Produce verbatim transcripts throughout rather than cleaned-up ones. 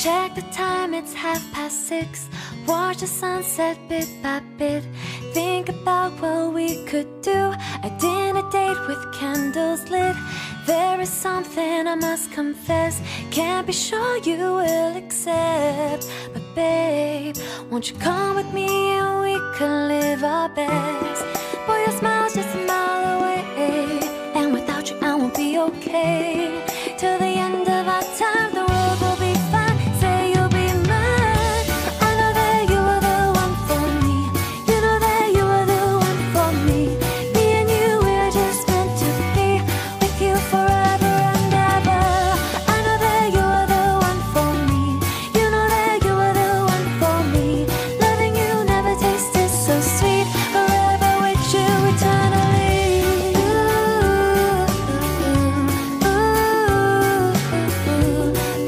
Check the time, it's half past six. Watch the sunset bit by bit. Think about what we could do. A dinner date with candles lit. There is something I must confess. Can't be sure you will accept. But babe, won't you come with me and we can live our best. Boy, your smile's just a mile away, and without you I won't be okay. Till the end of our time, the world will be fine. Say you'll be mine. I know that you are the one for me. You know that you are the one for me. Me and you, we're just meant to be. With you forever and ever. I know that you are the one for me. You know that you are the one for me. Loving you never tasted so sweet. Forever with you eternally. Ooh, ooh, ooh,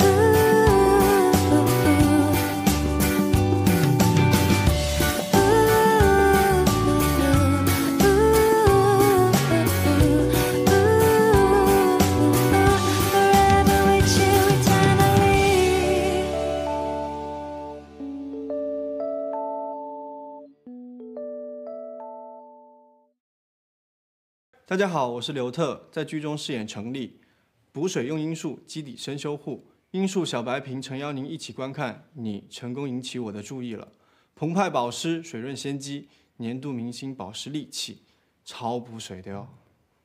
forever with you eternally. 大家好，我是刘特，在剧中饰演程立。补水用罂粟，基底生修护。罂粟小白瓶诚邀您一起观看，你成功引起我的注意了。澎湃保湿，水润鲜肌，年度明星保湿利器，超补水的哟。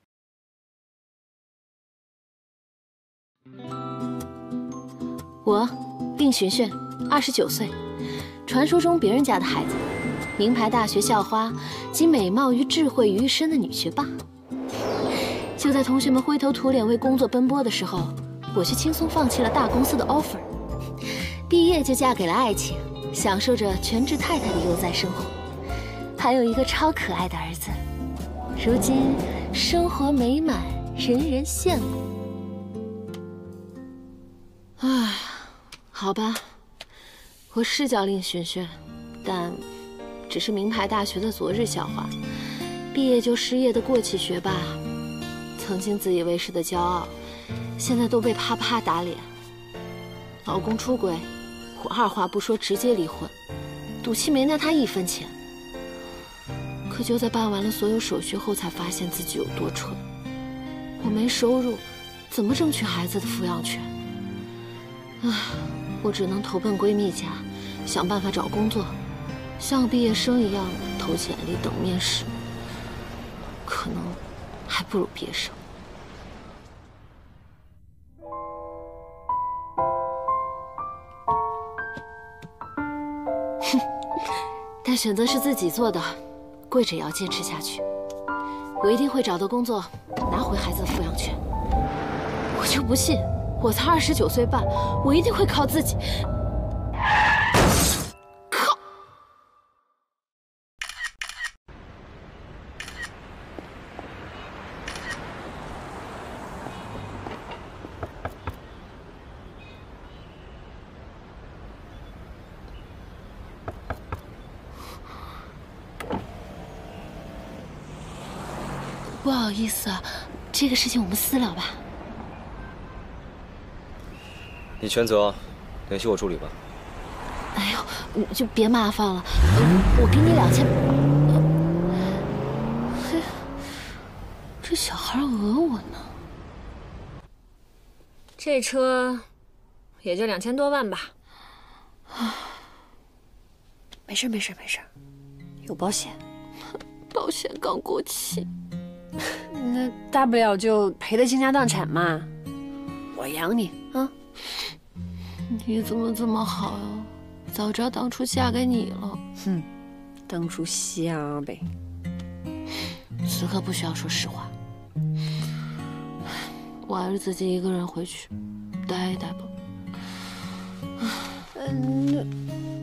我令絢絢，二十九岁，传说中别人家的孩子，名牌大学校花，集美貌与智慧于一身的女学霸。就在同学们灰头土脸为工作奔波的时候，我却轻松放弃了大公司的 offer， 毕业就嫁给了爱情，享受着全职太太的悠哉生活，还有一个超可爱的儿子。如今生活美满，人人羡慕。唉，好吧，我是叫令絢絢，但只是名牌大学的昨日校花，毕业就失业的过气学霸。曾经自以为是的骄傲，现在都被啪啪打脸。老公出轨，我二话不说直接离婚，赌气没拿他一分钱。可就在办完了所有手续后，才发现自己有多蠢。我没收入，怎么争取孩子的抚养权？唉，我只能投奔闺蜜家，想办法找工作，像个毕业生一样投简历等面试。可能还不如毕业生。哼，但选择是自己做的，跪着也要坚持下去。我一定会找到工作，拿回孩子的抚养权。我就不信，我才二十九岁半，我一定会靠自己。靠！不好意思啊，这个事情我们私聊吧。 你全责，联系我助理吧。 哎呦，你就别麻烦了，呃、我给你两千。嘿、呃，这小孩讹我呢。 这车也就两千多万吧。 没事没事没事，有保险。 保险刚过期。 那大不了就赔得倾家荡产嘛，我养你啊！ 你怎么这么好呀？早知道当初嫁给你了。 哼，当初瞎呗。 此刻不需要说实话，我还是自己一个人回去待一待吧。 嗯，那。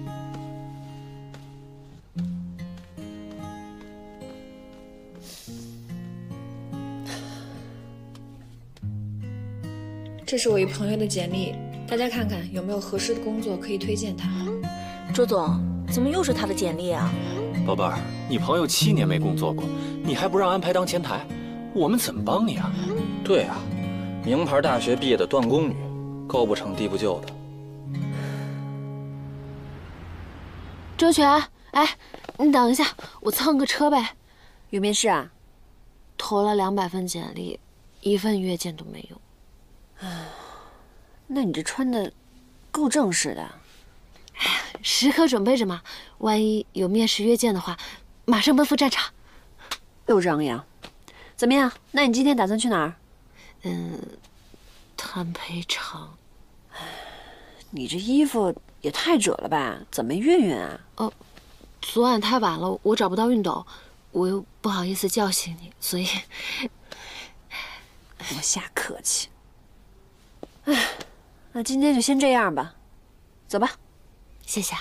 这是我一朋友的简历，大家看看有没有合适的工作可以推荐他。 周总，怎么又是他的简历啊？ 宝贝儿，你朋友七年没工作过，你还不让安排当前台，我们怎么帮你啊？ 对啊，名牌大学毕业的断供女，高不成低不就的。 周全，哎，你等一下，我蹭个车呗。 有面试啊？ 投了两百份简历，一份约见都没有。 唉，那你这穿的够正式的。 哎呀，时刻准备着嘛，万一有面试约见的话，马上奔赴战场。 又张扬，怎么样？那你今天打算去哪儿？ 嗯，谈赔偿。 你这衣服也太褶了吧？怎么没熨熨啊？ 哦，昨晚太晚了，我找不到熨斗，我又不好意思叫醒你，所以我瞎客气。哎，那今天就先这样吧，走吧。 谢谢。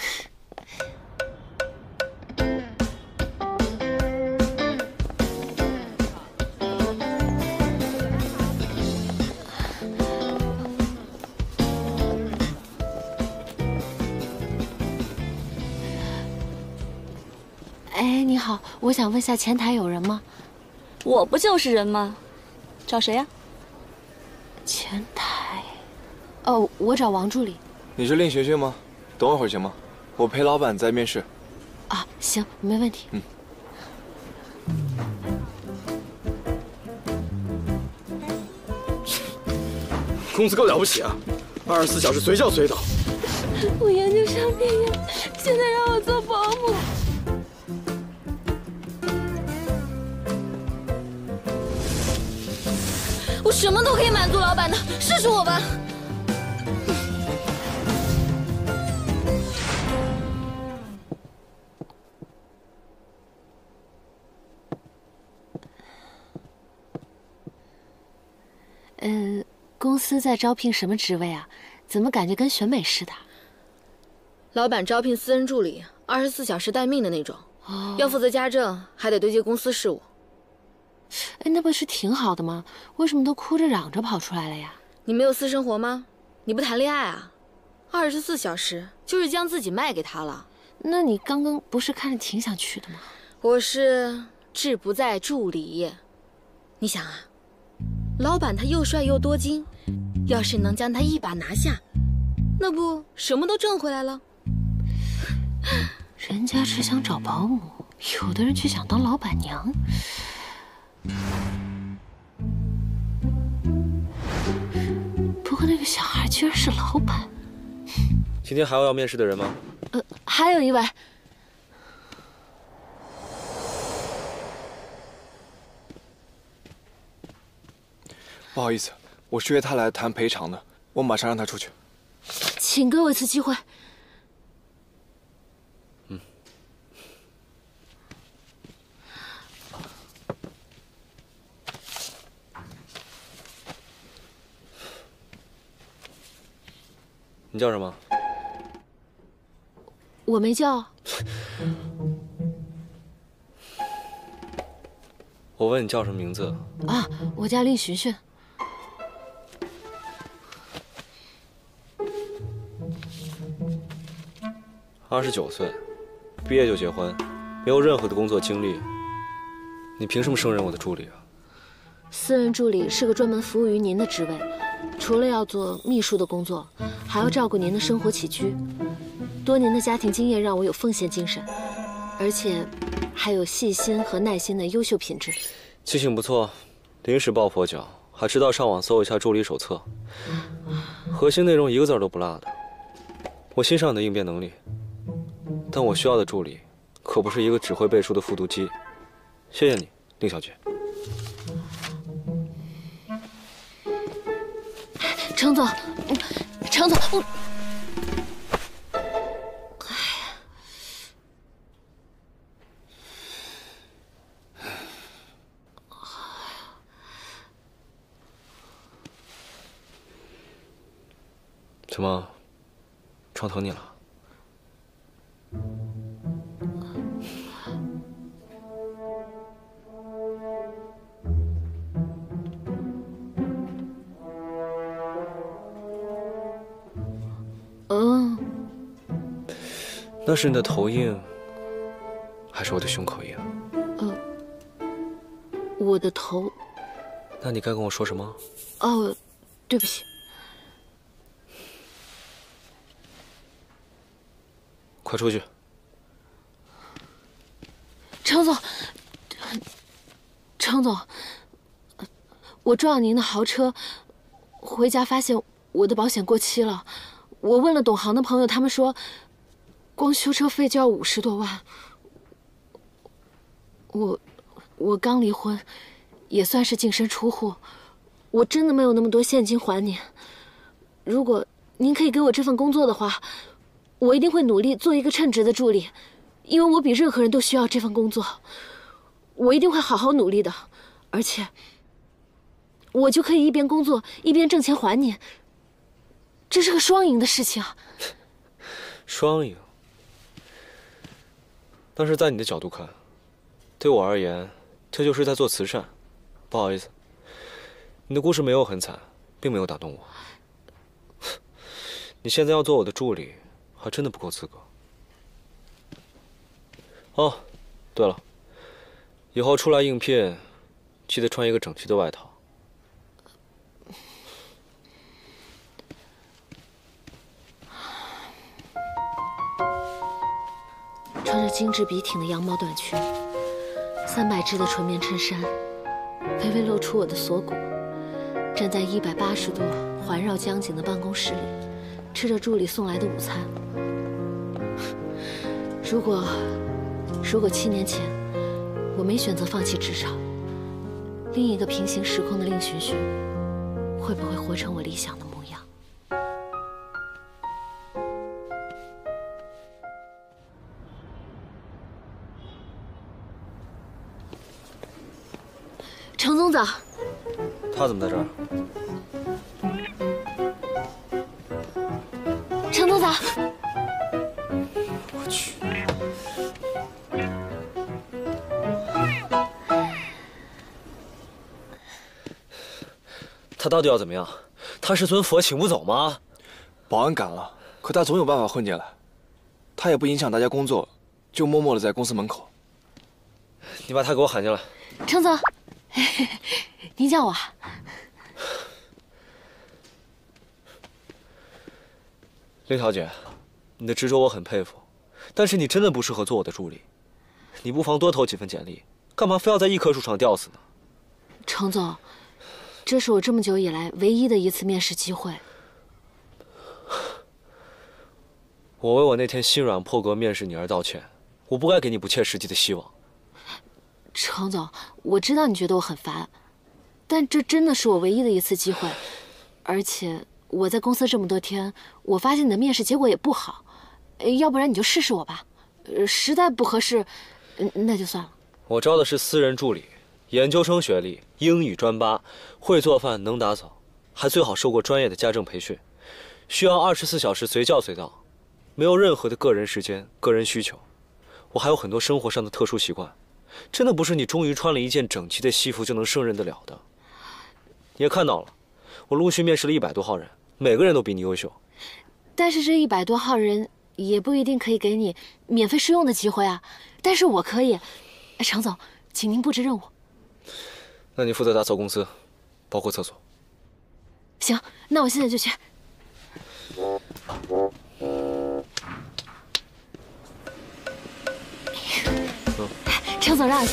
哎，你好，我想问下前台有人吗？ 我不就是人吗？找谁呀？ 前台。哦，我找王助理。 你是令学学吗？等我一会儿行吗？我陪老板在面试。 啊，行，没问题。 嗯。 公司够了不起啊，二十四小时随叫随到。 我研究上毕业，现在让我做保姆。我什么都可以满足老板的，试试我吧。嗯，公司在招聘什么职位啊？怎么感觉跟选美似的？ 老板招聘私人助理，二十四小时待命的那种， 哦， 要负责家政，还得对接公司事务。 哎，那不是挺好的吗？为什么都哭着嚷着跑出来了呀？ 你没有私生活吗？你不谈恋爱啊？二十四小时就是将自己卖给他了。 那你刚刚不是看着挺想去的吗？ 我是志不在助理。你想啊，老板他又帅又多金，要是能将他一把拿下，那不什么都挣回来了？ 人家只想找保姆，有的人却想当老板娘。不过那个小孩居然是老板。 今天还有要面试的人吗？ 呃，还有一位。 不好意思，我是约他来谈赔偿的，我马上让他出去。 请给我一次机会。 嗯。你叫什么？ 我没叫。 我问你叫什么名字？ 啊，我叫令絢絢。 二十九岁，毕业就结婚，没有任何的工作经历，你凭什么胜任我的助理啊？ 私人助理是个专门服务于您的职位，除了要做秘书的工作，还要照顾您的生活起居。多年的家庭经验让我有奉献精神，而且还有细心和耐心的优秀品质。 记性不错，临时抱佛脚，还知道上网搜一下助理手册，核心内容一个字都不落的。我欣赏你的应变能力，但我需要的助理可不是一个只会背书的复读机。谢谢你，令小姐。 程总，程总，我。 怎么，撞疼你了？ 嗯， 那是你的头硬，还是我的胸口硬？ 呃，我的头。 那你该跟我说什么？ 哦，对不起。 快出去， 程总，程总，我撞了您的豪车，回家发现我的保险过期了。我问了懂行的朋友，他们说，光修车费就要五十多万。我，我刚离婚，也算是净身出户，我真的没有那么多现金还您。如果您可以给我这份工作的话，我一定会努力做一个称职的助理，因为我比任何人都需要这份工作。我一定会好好努力的，而且我就可以一边工作一边挣钱还您，这是个双赢的事情啊。 双赢？但是在你的角度看，对我而言，这就是在做慈善。不好意思，你的故事没有很惨，并没有打动我。你现在要做我的助理，还真的不够资格。哦，对了，以后出来应聘，记得穿一个整齐的外套。 穿着精致笔挺的羊毛短裙，三百支的纯棉衬衫，微微露出我的锁骨，站在一百八十度环绕江景的办公室里，吃着助理送来的午餐。如果，如果七年前我没选择放弃职场，另一个平行时空的令寻寻，会不会活成我理想的模样？程总早。 他怎么在这儿？ 程总早。 我去。他到底要怎么样？他是尊佛，请不走吗？ 保安赶了，可他总有办法混进来。他也不影响大家工作，就默默的在公司门口。 你把他给我喊进来。 程总，您叫我。 令小姐，你的执着我很佩服，但是你真的不适合做我的助理。你不妨多投几份简历，干嘛非要在一棵树上吊死呢？ 程总，这是我这么久以来唯一的一次面试机会。 我为我那天心软破格面试你而道歉，我不该给你不切实际的希望。 程总，我知道你觉得我很烦，但这真的是我唯一的一次机会，而且我在公司这么多天，我发现你的面试结果也不好，要不然你就试试我吧，实在不合适，那就算了。 我招的是私人助理，研究生学历，英语专八，会做饭，能打扫，还最好受过专业的家政培训，需要二十四小时随叫随到，没有任何的个人时间、个人需求。我还有很多生活上的特殊习惯，真的不是你终于穿了一件整齐的西服就能胜任得了的。你也看到了，我陆续面试了一百多号人，每个人都比你优秀。 但是这一百多号人也不一定可以给你免费试用的机会啊。但是我可以。程总，请您布置任务。 那你负责打扫公司，包括厕所。 行，那我现在就去。嗯，程总让一下。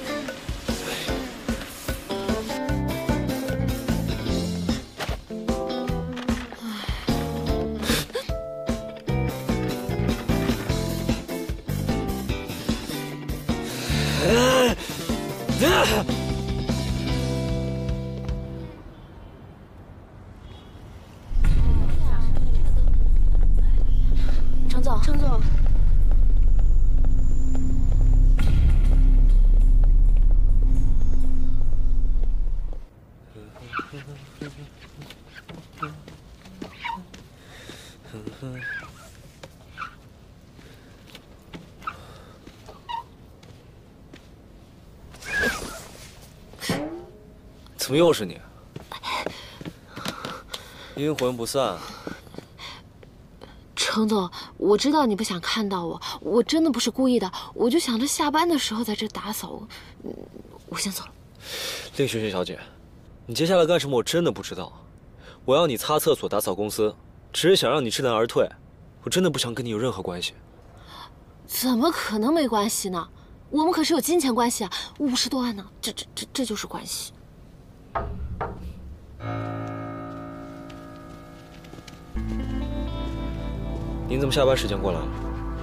程总，程总， 怎么又是你？阴魂不散。 程总，我知道你不想看到我，我真的不是故意的，我就想着下班的时候在这打扫。我，我先走了。 令萱萱小姐，你接下来干什么我真的不知道。我要你擦厕所、打扫公司，只是想让你知难而退。我真的不想跟你有任何关系。 怎么可能没关系呢？ 我们可是有金钱关系啊，五十多万呢，这这这这就是关系。 您怎么下班时间过来了？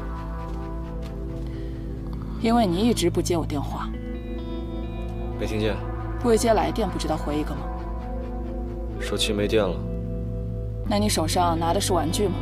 因为你一直不接我电话。 没听见。 未接来电，不知道回一个吗？ 手机没电了。 那你手上拿的是玩具吗？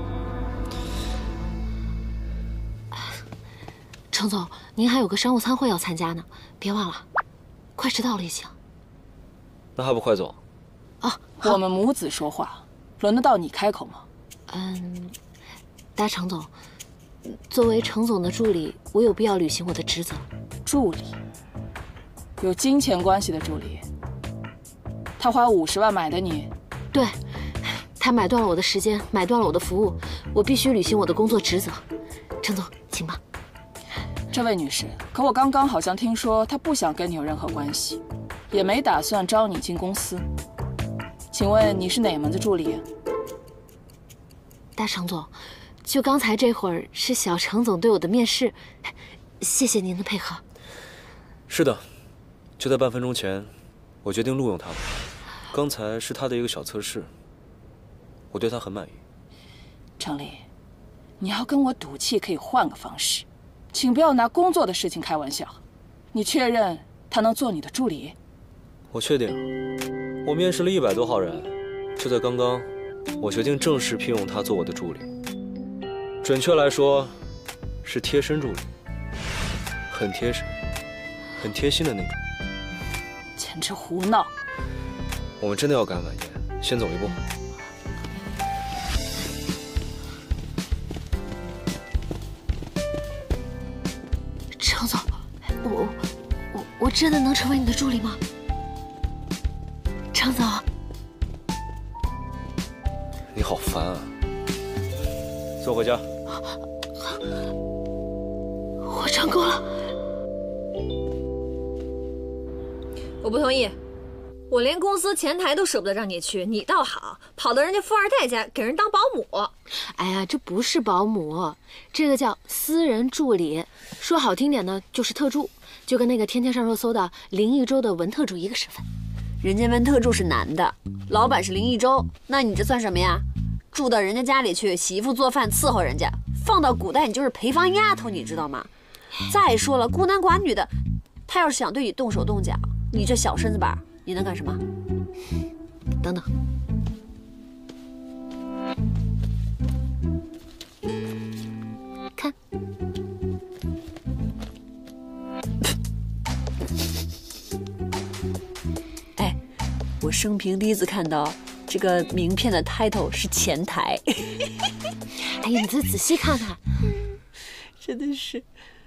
程总，您还有个商务参会要参加呢，别忘了，快迟到了也行。 那还不快走？ 啊， 我们母子说话，轮得到你开口吗？ 嗯，大程总，作为程总的助理，我有必要履行我的职责。 助理，有金钱关系的助理。他花五十万买的你， 对，他买断了我的时间，买断了我的服务，我必须履行我的工作职责。程总，请吧。 这位女士，可我刚刚好像听说他不想跟你有任何关系，也没打算招你进公司。请问你是哪门子助理？ 大程总，就刚才这会儿是小程总对我的面试，谢谢您的配合。 是的，就在半分钟前，我决定录用他。刚才是他的一个小测试，我对他很满意。 程丽，你要跟我赌气可以换个方式，请不要拿工作的事情开玩笑。你确认他能做你的助理？ 我确定。我面试了一百多号人，就在刚刚，我决定正式聘用他做我的助理。准确来说，是贴身助理，很贴身，很贴心的那种。 简直胡闹！ 我们真的要赶晚宴，先走一步。 程总，我我我真的能成为你的助理吗？程总， 你好烦啊！坐回家。 我成功了。 我不同意，我连公司前台都舍不得让你去，你倒好，跑到人家富二代家给人当保姆。 哎呀，这不是保姆，这个叫私人助理，说好听点呢就是特助，就跟那个天天上热搜的林一舟的文特助一个身份。 人家文特助是男的，老板是林一舟，那你这算什么呀？住到人家家里去，洗衣服做饭伺候人家，放到古代你就是陪房丫头，你知道吗？再说了，孤男寡女的，他要是想对你动手动脚，你这小身子板，你能干什么？ 等等，看， 哎，我生平第一次看到这个名片的 title 是前台。 哎呀，你再仔细看看， 真的是。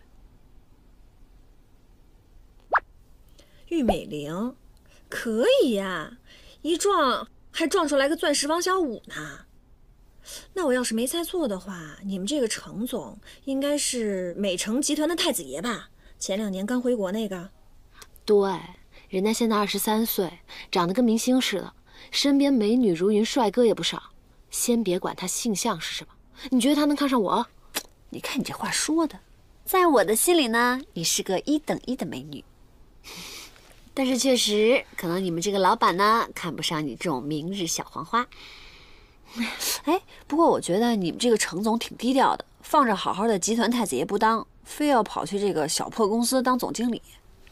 玉美玲，可以呀，一撞还撞出来个钻石王小五呢。那我要是没猜错的话，你们这个程总应该是美诚集团的太子爷吧？前两年刚回国那个。 对，人家现在二十三岁，长得跟明星似的，身边美女如云，帅哥也不少。先别管他性向是什么，你觉得他能看上我？ 你看你这话说的，在我的心里呢，你是个一等一的美女。但是确实，可能你们这个老板呢，看不上你这种明日小黄花。哎，不过我觉得你们这个程总挺低调的，放着好好的集团太子爷不当，非要跑去这个小破公司当总经理。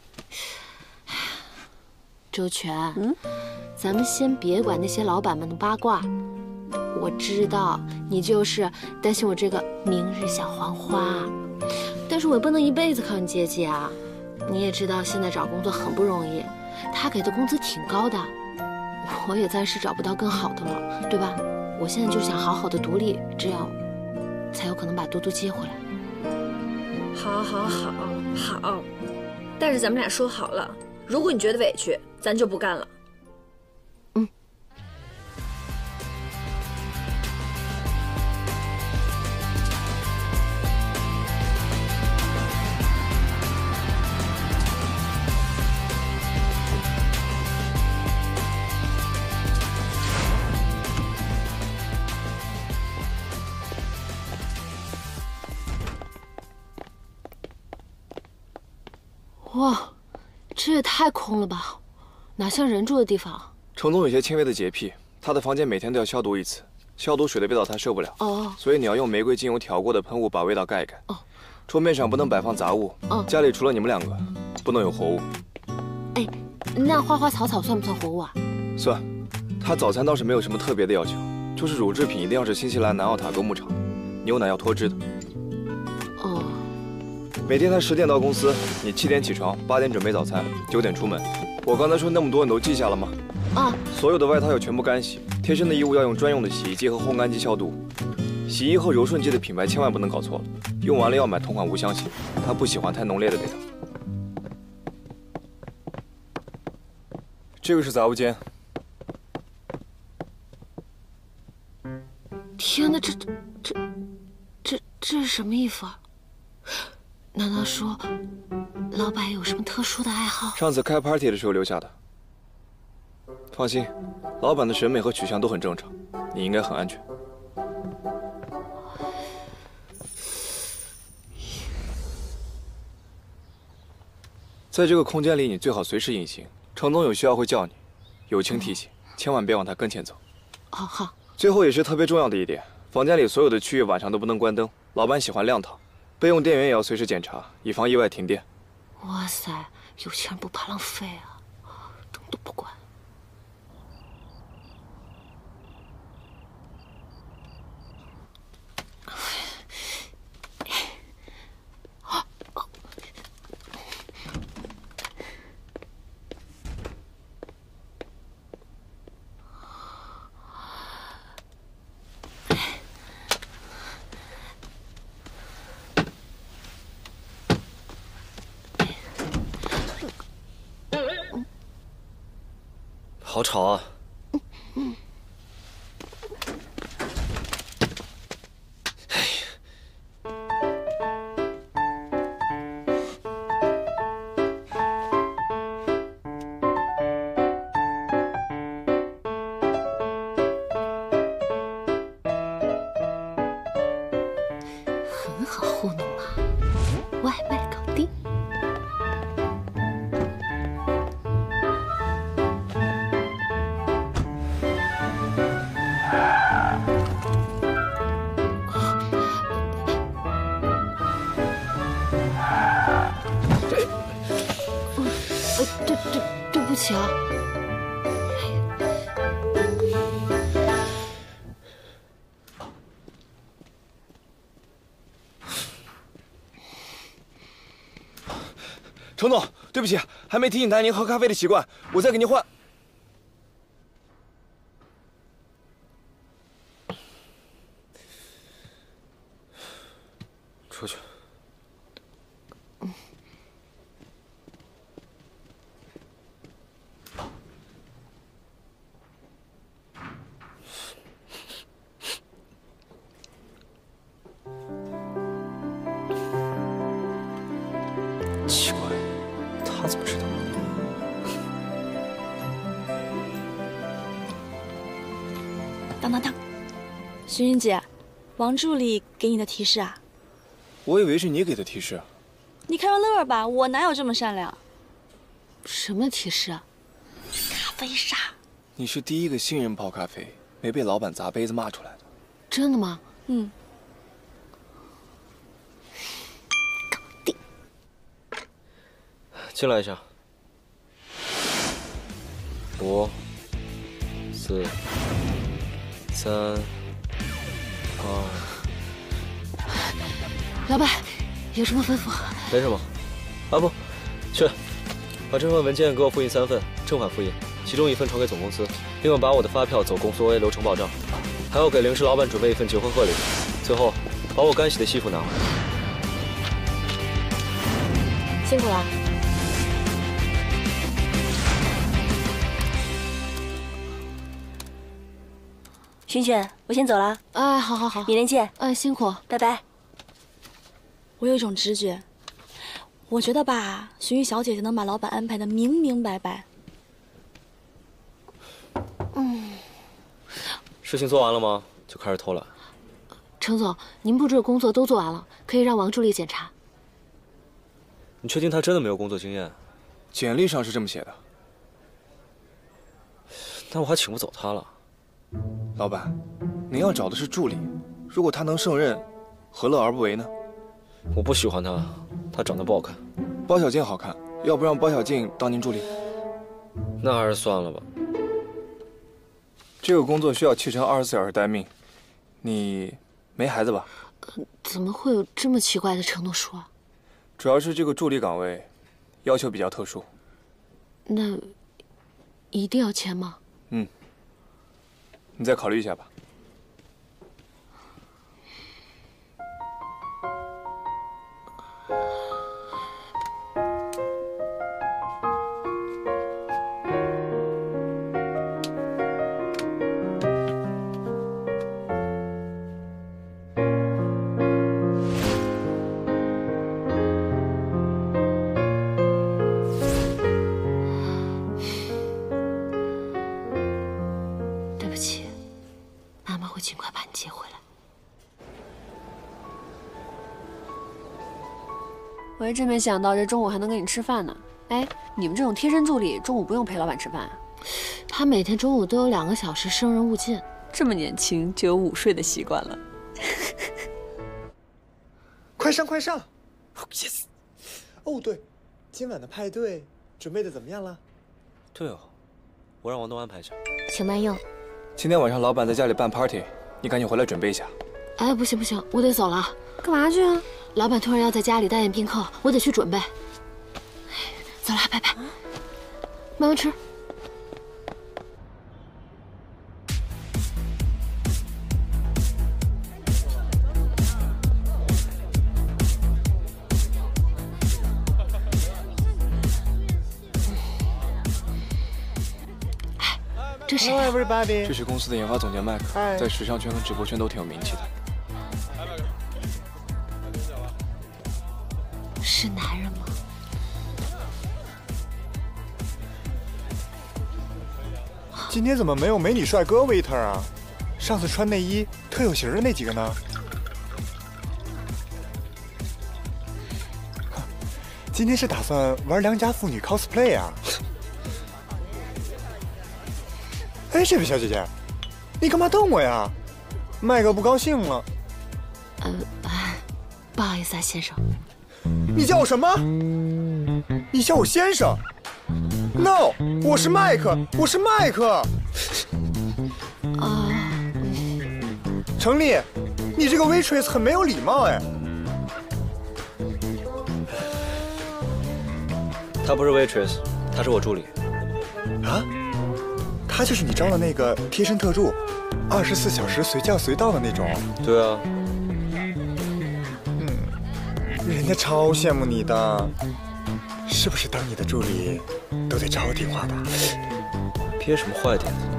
周全，嗯，咱们先别管那些老板们的八卦。我知道你就是担心我这个明日小黄花，但是我也不能一辈子靠你姐姐啊。你也知道现在找工作很不容易，他给的工资挺高的，我也暂时找不到更好的了，对吧？我现在就想好好的独立，这样才有可能把多多接回来。 好，好，好，好。但是咱们俩说好了，如果你觉得委屈，咱就不干了。 嗯。 哇，这也太空了吧，哪像人住的地方。 程总有些轻微的洁癖，他的房间每天都要消毒一次，消毒水的味道他受不了。 哦， 所以你要用玫瑰精油调过的喷雾把味道盖一盖。哦，桌面上不能摆放杂物。哦，家里除了你们两个，不能有活物。 哎，那花花草草算不算活物啊？ 算。他早餐倒是没有什么特别的要求，就是乳制品一定要是新西兰南奥塔哥牧场，牛奶要脱脂的。 哦。 每天他十点到公司，你七点起床，八点准备早餐，九点出门。我刚才说那么多，你都记下了吗？ 啊。 所有的外套要全部干洗，贴身的衣物要用专用的洗衣机和烘干机消毒。洗衣后柔顺剂的品牌千万不能搞错了，用完了要买同款无香洗，他不喜欢太浓烈的味道。这个是杂物间。 天哪，这这这这这是什么衣服啊？难道说老板有什么特殊的爱好？ 上次开 party 的时候留下的。放心，老板的审美和取向都很正常，你应该很安全。在这个空间里，你最好随时隐形。程总有需要会叫你，友情提醒，千万别往他跟前走。 好好。最后也是特别重要的一点，房间里所有的区域晚上都不能关灯，老板喜欢亮堂，备用电源也要随时检查，以防意外停电。 哇塞，有钱人不怕浪费啊，灯都不关。 好吵啊！ 嗯。很好糊弄啊，外卖搞定。对不起啊， 程总，对不起，还没提醒丹宁喝咖啡的习惯，我再给您换。 出去。奇怪，他怎么知道？ 当当当，徐云姐，王助理给你的提示啊？ 我以为是你给的提示。 你开玩乐吧，我哪有这么善良？ 什么提示啊？ 咖啡沙。 你是第一个新人泡咖啡没被老板砸杯子骂出来的。 真的吗？ 嗯。 进来一下。五、四、三、二。 老板，有什么吩咐？ 没什么。啊不，去，把这份文件给我复印三份，正反复印，其中一份传给总公司，另外把我的发票走公司 O A 流程报账，还要给临时老板准备一份结婚贺礼。最后，把我干洗的西服拿回来。 辛苦了。 萱萱，我先走了。 哎，好好好， 明天见。 哎，辛苦， 拜拜。我有一种直觉，我觉得吧，荀彧小姐姐能把老板安排的明明白白。 嗯。 事情做完了吗？就开始偷懒。 程总，您布置的工作都做完了，可以让王助理检查。 你确定他真的没有工作经验？ 简历上是这么写的。 那我还请不走他了。 老板，您要找的是助理，如果他能胜任，何乐而不为呢？ 我不喜欢他，他长得不好看。 包小静好看，要不让包小静当您助理？ 那还是算了吧。 这个工作需要七乘二十四小时待命，你没孩子吧？ 呃，怎么会有这么奇怪的承诺书啊？ 主要是这个助理岗位要求比较特殊。 那一定要签吗？ 嗯，你再考虑一下吧。 尽快把你接回来。 我还真没想到这中午还能跟你吃饭呢。哎，你们这种贴身助理中午不用陪老板吃饭啊？ 他每天中午都有两个小时生人勿近， 这么年轻就有午睡的习惯了。 快上快上 ！Oh yes！ 哦对，今晚的派对准备的怎么样了？ 对哦，我让王东安排一下。 请慢用。 今天晚上老板在家里办 party， 你赶紧回来准备一下。 哎，不行不行，我得走了。 干嘛去啊？ 老板突然要在家里大宴宾客，我得去准备。走了，拜拜。慢慢吃。这是 Hello everybody， 这是公司的研发总监麦克，在时尚圈和直播圈都挺有名气的。 是男人吗？ 今天怎么没有美女帅哥 waiter 啊？上次穿内衣特有型的那几个呢？今天是打算玩良家妇女 cosplay 啊？哎，这位小姐姐，你干嘛瞪我呀？麦克不高兴了。 呃，不好意思啊，先生。 你叫我什么？你叫我先生 ？No， 我是麦克，我是麦克。 啊、 呃，程丽，你这个 waitress 很没有礼貌哎。 他不是 waitress， 他是我助理。 啊？他就是你招的那个贴身特助，二十四小时随叫随到的那种。 对啊。 嗯，人家超羡慕你的，是不是？当你的助理都得找我听话的。 憋什么坏点子？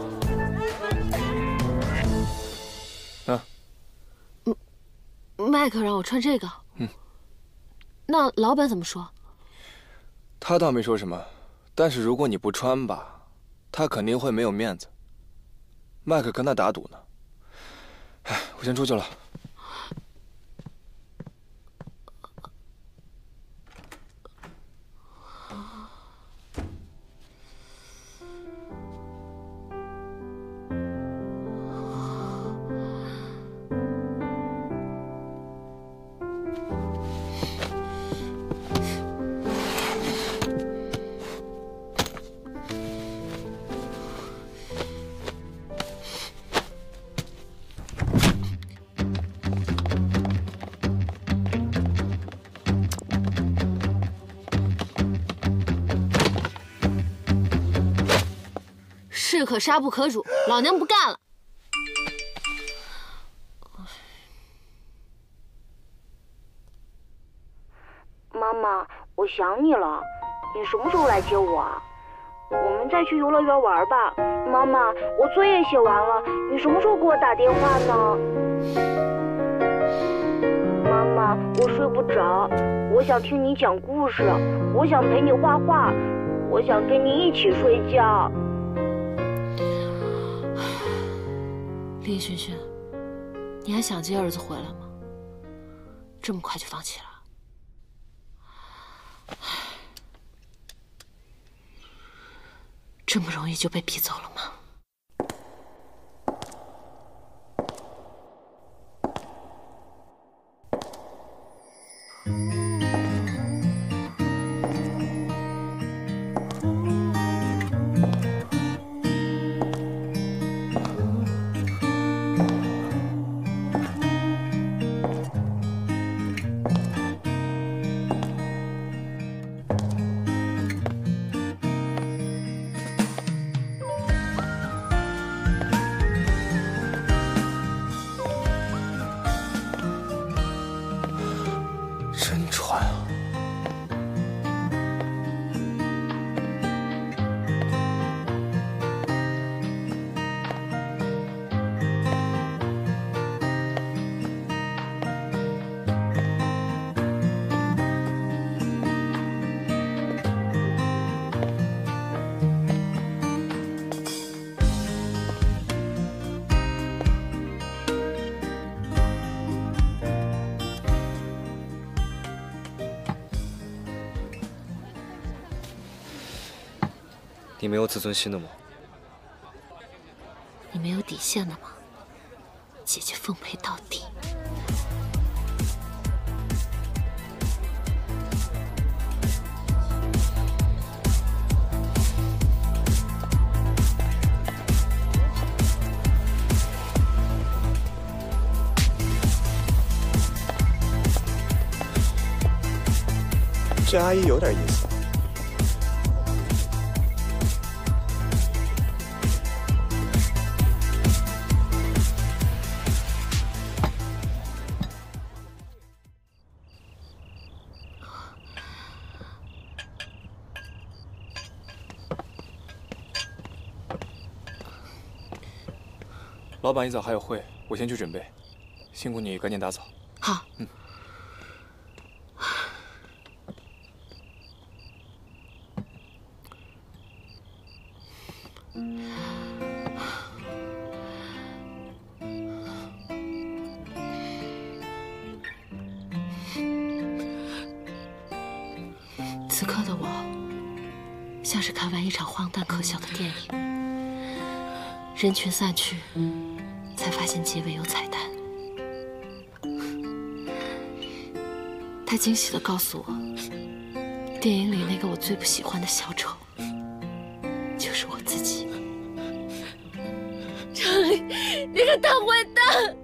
啊。 嗯，麦克让我穿这个。 嗯。 那老板怎么说？ 他倒没说什么，但是如果你不穿吧。他肯定会没有面子。麦克跟他打赌呢。哎，我先出去了。 士可杀不可辱，老娘不干了。 妈妈，我想你了，你什么时候来接我啊？我们再去游乐园玩吧。妈妈，我作业写完了，你什么时候给我打电话呢？妈妈，我睡不着，我想听你讲故事，我想陪你画画，我想跟你一起睡觉。 林萱萱，你还想接儿子回来吗？这么快就放弃了？ 这么容易就被逼走了吗？ 你没有自尊心的吗？ 你没有底线的吗？姐姐奉陪到底。 这阿姨有点意思。 老板一早还有会，我先去准备。辛苦你，赶紧打扫。 好。 嗯。 此刻的我，像是看完一场荒诞可笑的电影。 人群散去，才发现结尾有彩蛋。他惊喜地告诉我，电影里那个我最不喜欢的小丑，就是我自己。 程理，你个大坏蛋！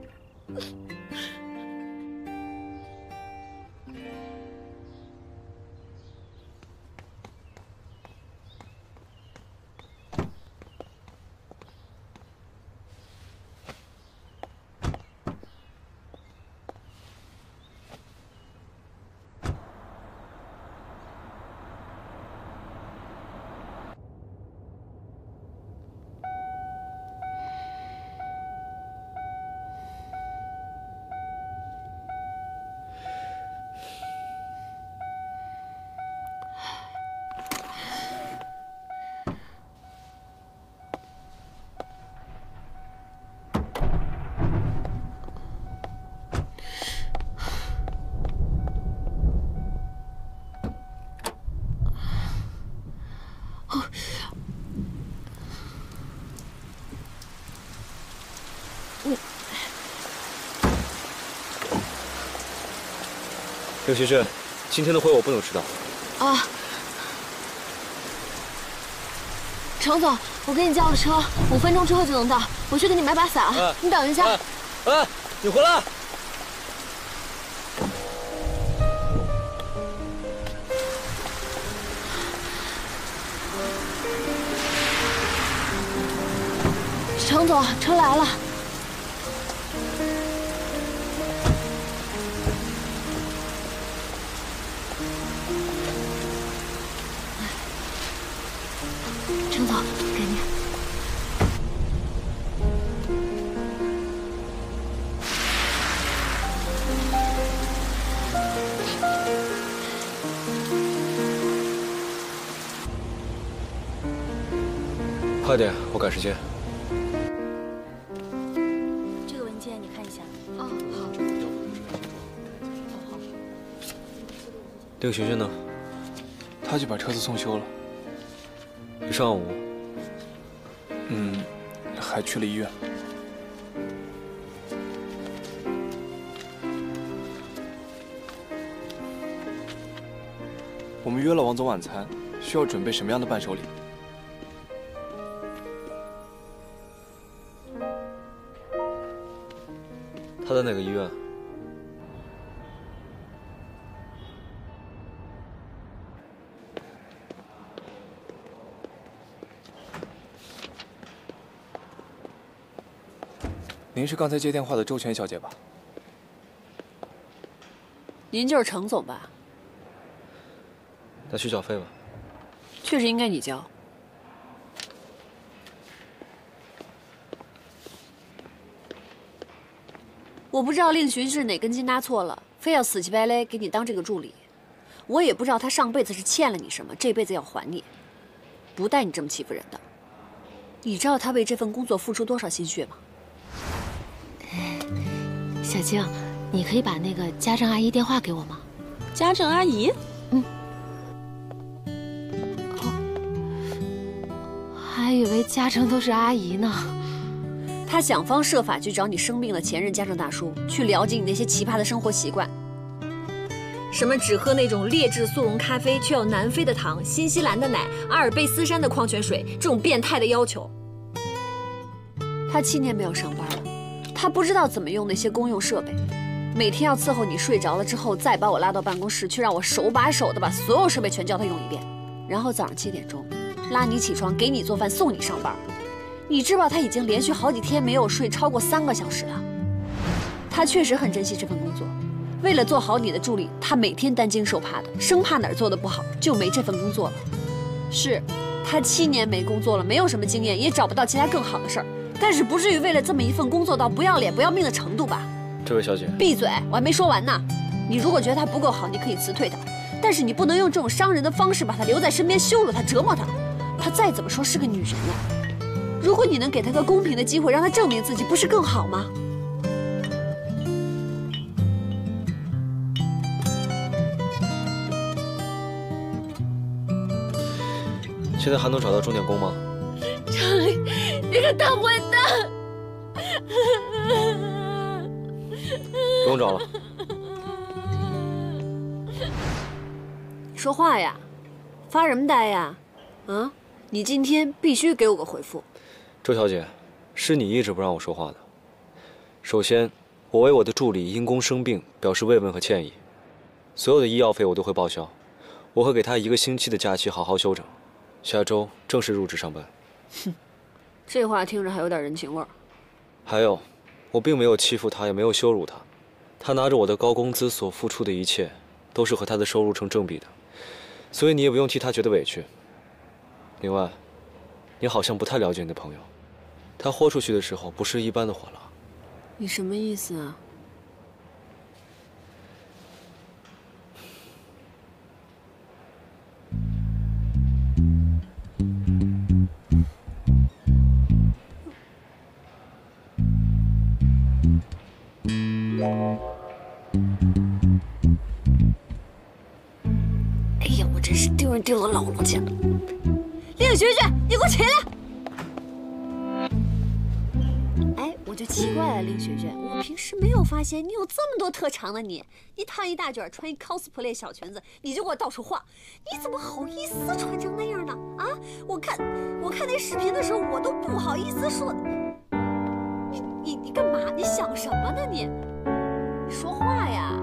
刘学学，今天的会我不能迟到。 啊，程总，我给你叫了车，五分钟之后就能到。我去给你买把伞，啊、你等一下。 哎、啊啊，你回来。 程总，车来了。 程总，给你。 快点，我赶时间。 这个文件你看一下。 哦，好。 那个学学呢？ 他就把车子送修了。 一上午？ 嗯，还去了医院。我们约了王总晚餐，需要准备什么样的伴手礼？ 他在哪个医院？ 您是刚才接电话的周全小姐吧？ 您就是程总吧？ 那去缴费吧。 确实应该你交。我不知道令巡是哪根筋搭错了，非要死乞白赖给你当这个助理。我也不知道他上辈子是欠了你什么，这辈子要还你，不带你这么欺负人的。你知道他为这份工作付出多少心血吗？ 小静，你可以把那个家政阿姨电话给我吗？ 家政阿姨？ 嗯。哦，还以为家政都是阿姨呢。 他想方设法去找你生病的前任家政大叔，去了解你那些奇葩的生活习惯。什么只喝那种劣质速溶咖啡，却要南非的糖、新西兰的奶、阿尔卑斯山的矿泉水，这种变态的要求。他七年没有上班了，他不知道怎么用那些公用设备，每天要伺候你睡着了之后，再把我拉到办公室去，让我手把手的把所有设备全教他用一遍，然后早上七点钟拉你起床，给你做饭，送你上班。你知道他已经连续好几天没有睡超过三个小时了。他确实很珍惜这份工作，为了做好你的助理，他每天担惊受怕的，生怕哪儿做的不好就没这份工作了。是，他七年没工作了，没有什么经验，也找不到其他更好的事儿，但是不至于为了这么一份工作到不要脸不要命的程度吧？ 这位小姐， 闭嘴，我还没说完呢。你如果觉得他不够好，你可以辞退他，但是你不能用这种伤人的方式把他留在身边，羞辱他，折磨他。他再怎么说是个女人呀。如果你能给他个公平的机会，让他证明自己，不是更好吗？ 现在还能找到钟点工吗？ 程理，你个大混蛋！ 不用找了。 说话呀，发什么呆呀？啊，你今天必须给我个回复。 周小姐，是你一直不让我说话的。首先，我为我的助理因公生病表示慰问和歉意，所有的医药费我都会报销，我会给他一个星期的假期好好休整，下周正式入职上班。 哼，这话听着还有点人情味儿。 还有，我并没有欺负他，也没有羞辱他，他拿着我的高工资所付出的一切，都是和他的收入成正比的，所以你也不用替他觉得委屈。另外，你好像不太了解你的朋友，他豁出去的时候不是一般的火辣。 你什么意思啊？哎呀，我真是丢人丢到姥姥家了！令学学，你给我起来！哎，我就奇怪了，令学学，我平时没有发现你有这么多特长的你。你烫一大卷，穿一 cosplay 小裙子，你就给我到处晃，你怎么好意思穿成那样呢？啊，我看我看那视频的时候，我都不好意思说。你你你干嘛？你想什么呢你？你说话呀！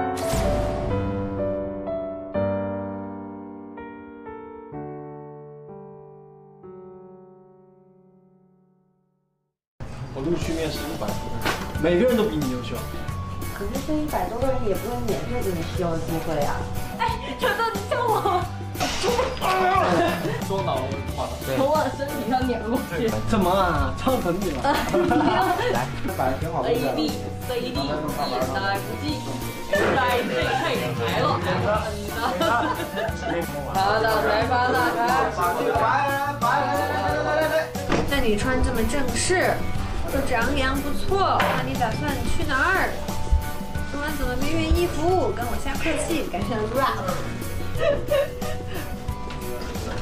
我录取面试一百多个人，每个人都比你优秀。 可是这一百多个人也不能免费给你需要的机会呀。 哎，程总，你救我！ 说脑子话了， 从我身体上碾过去。 怎么啊？烫疼你了？来，摆挺好的。 A B C D， 一来不及，来这配来了。发大财，发大财！ 那你穿这么正式，又长相不错，那你打算去哪儿？今晚怎么没换衣服？跟我下客气，赶上 rap。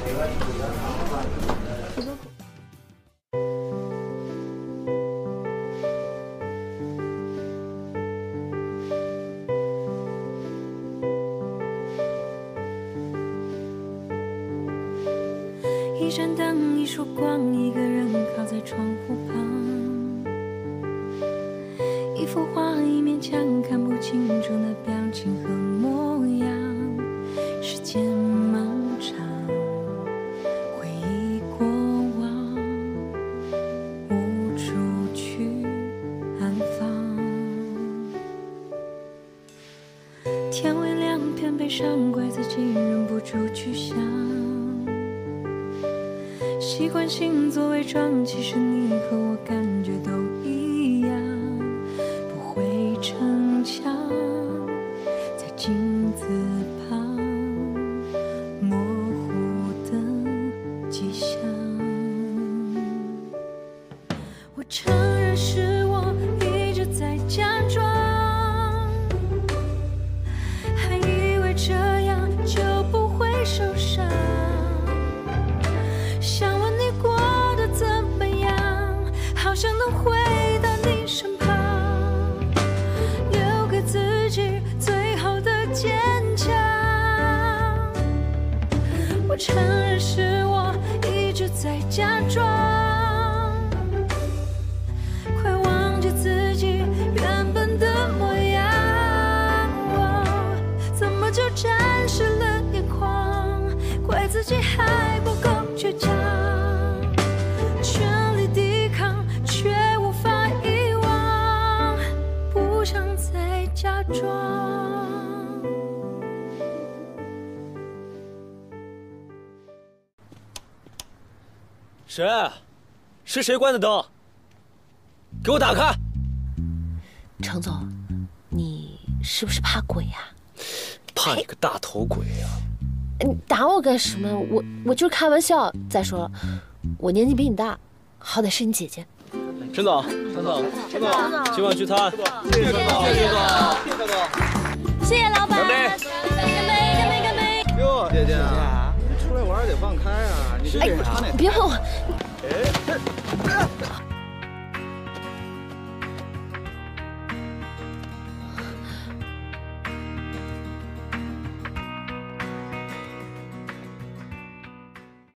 一盏灯，一束光，一个人靠在窗户旁，一幅画，一面墙，看不清楚那表情和模样。时间漫长，回忆过往，无处去安放。天微亮，偏悲伤，怪自己忍不住去想。习惯性做伪装，其实你和我感觉都一样。不会逞强，在镜子旁模糊的迹象。我承认是我一直在假装，还以为这样就不会受伤。想问你过得怎么样，好想能回到你身旁，留给自己最后的坚强。我承认是我一直在假装，快忘记自己原本的模样。哦，怎么就沾湿了眼眶，怪自己还不够倔强，全力抵抗却无法遗忘，不想再假装。 谁？是谁关的灯？给我打开！ 程总，你是不是怕鬼呀？ 怕你个大头鬼呀！ 你打我干什么？我我就是开玩笑。再说了，我年纪比你大，好歹是你姐姐。 陈总，陈总，陈总，今晚聚餐，谢谢陈总，谢谢陈总，谢谢陈总， 谢谢老板。 干杯！ 干杯！干杯！干杯！ 哟，姐姐啊，你出来玩得放开啊！你这是啥呢？ 别碰我！ 哎。